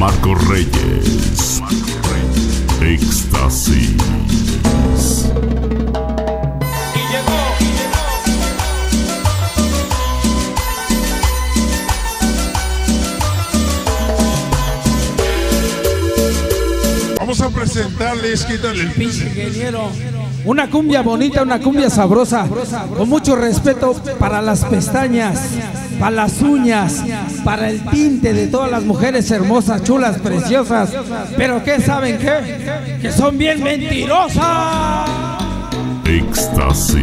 Marco Reyes. Éxtasis. Vamos a presentarles, quítale el pinche ingeniero. Una cumbia bonita, una cumbia sabrosa, con mucho respeto para las pestañas, para las uñas, para el tinte de todas las mujeres hermosas, chulas, preciosas. Pero ¿qué saben qué? Que son bien mentirosas. Éxtasis.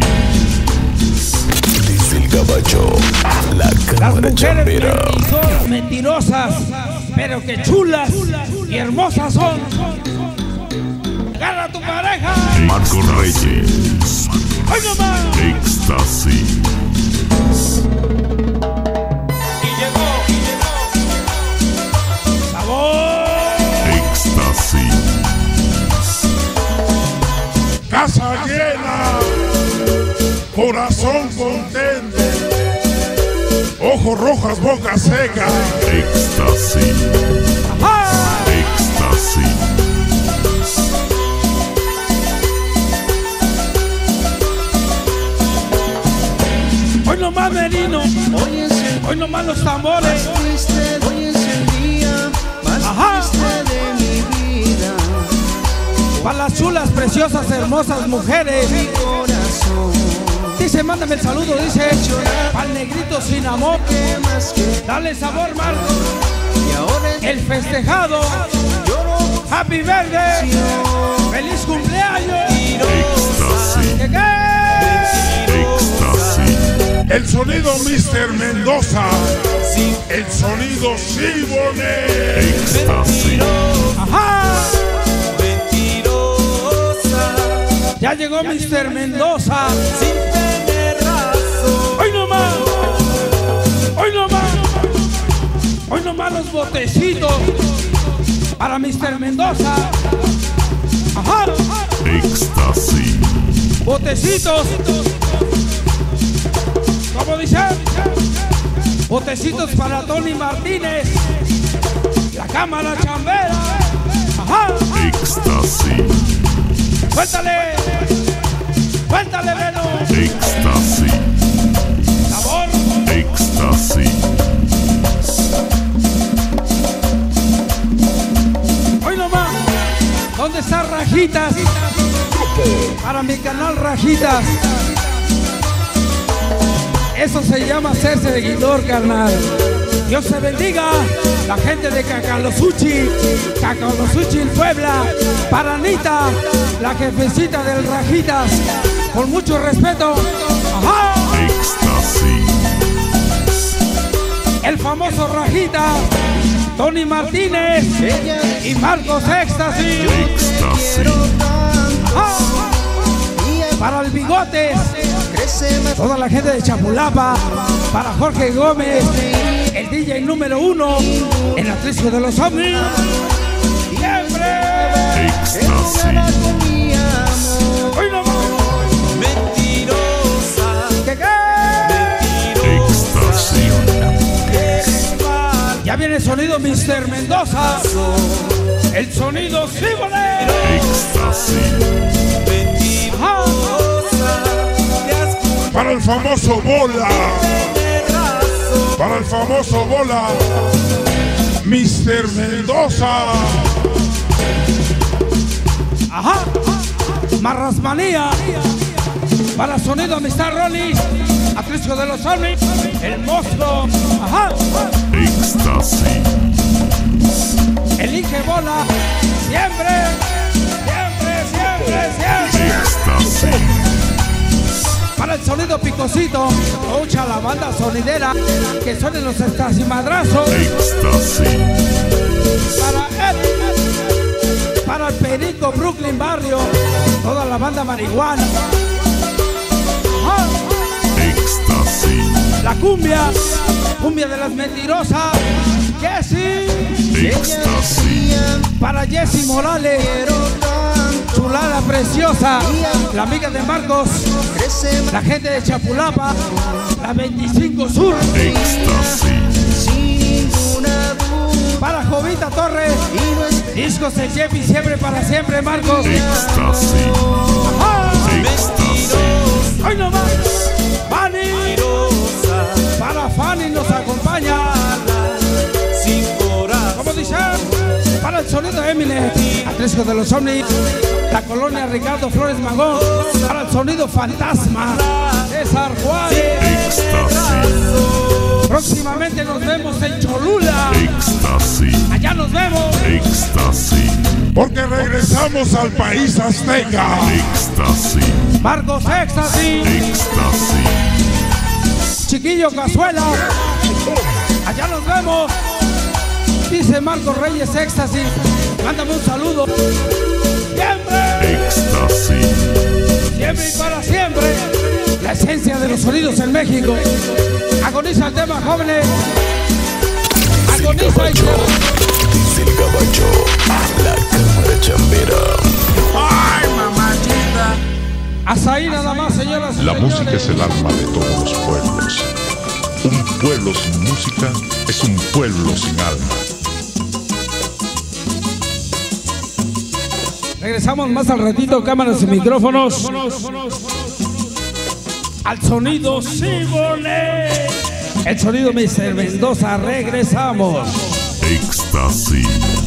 Desde el Gabacho, la cámara chambera. Mentirosas, pero que chulas y hermosas son. Agarra a tu pareja. Marco Reyes. ¡Ay, no más! Éxtasis. Y llegó. ¡Sabor! Éxtasis. casa llena, corazón contento, ojos rojos, boca seca. Éxtasis. Éxtasis. Hoy nomás Merino, hoy nomás los tambores. Hoy es el día más triste de mi vida. Para las chulas, preciosas, hermosas mujeres. Mi corazón. Dice, mándame el saludo, dice, para el negrito sin amor. Dale sabor, Marco. Y ahora el festejado. Happy birthday. Feliz cumpleaños. Éxtasis. Éxtasis. El sonido Mr. Mendoza, el sonido Sibone. Éxtasis. Ajá. Ya llegó Mr. Mendoza. sin tener razón. Hoy nomás. Hoy nomás. Hoy nomás los botecitos para Mr. Mendoza. Ajá. Éxtasis. Botecitos. ¿Cómo dice? Botecitos para Tony Martínez. La cámara chambera. Ajá. Éxtasis. Cuéntale. Cuéntale, Veno. Éxtasis. Sabor. Éxtasis. Hoy nomás. ¿Dónde está Rajitas? Para mi canal Rajitas. Eso se llama hacerse de guindor, carnal. Dios te bendiga. La gente de Cacalosuchi, Puebla. Para Anita, la jefecita del Rajitas. Con mucho respeto. Ajá. Éxtasis. El famoso Rajita, Tony Martínez y Marcos Éxtasis. Éxtasis. Ajá. Para el Bigotes, toda la gente de Chapulapa. Para Jorge Gómez, el DJ número 1 en la Atrisco de los Ovnis. ¡Siempre! Éxtasis. ¡Hoy no más! Mentirosa. Éxtasis. Ya viene el sonido Mr. Mendoza. El sonido Sibone. Éxtasis. Para el famoso Bola, para el famoso Bola, Mr. Mendoza. Ajá. Marrasmanía. Para sonido Amistad Ronnie. Atrisco de los Ovnis. El monstruo. Ajá. Éxtasis. El Inge Bola. Siempre. Éxtasis. Para el sonido Picosito. Mucha la banda sonidera. Que suenen los estacimadrazos. Éxtasis. Para el Perico Brooklyn Barrio. Toda la banda marihuana. Ajá. Éxtasis. La cumbia de las mentirosas. Jessie. Éxtasis. Para Jessie Morales. Chulada preciosa. La amiga de Marcos. La gente de Chapulapa. La 25 Sur. Éxtasis. Sin ninguna duda. Para Jovita Torres. Discos de Jeffy, siempre para siempre, Marcos. Éxtasis. Éxtasis. ¡Ay, no más! ¡Fanny! Para Fanny nos acompaña. Como dice, para el sonido Eminem, Atlético de los Ovnis, la colonia Ricardo Flores Magón, para el sonido Fantasma, César Juárez. Éxtasis. Próximamente nos vemos en Cholula. Éxtasis. Allá nos vemos. Éxtasis. Porque regresamos al país azteca. Éxtasis. Marcos Éxtasis. Éxtasis. Chiquillo Cazuela. Allá nos vemos. Dice Marcos Reyes Éxtasis. Mándame un saludo. Siempre. Éxtasis. Siempre y para siempre. La esencia de los sonidos en México. Agoniza el tema, jóvenes. Agoniza el tema. Dice el Gabacho. La cámara chambera. Ay, mamachita. Hasta ahí nada más, señoras y La señores. música es el alma de todos los pueblos. Un pueblo sin música es un pueblo sin alma. Regresamos más al ratito, cámaras y micrófonos. Al sonido Siboney. El sonido Mr. Mendoza, regresamos. Éxtasis.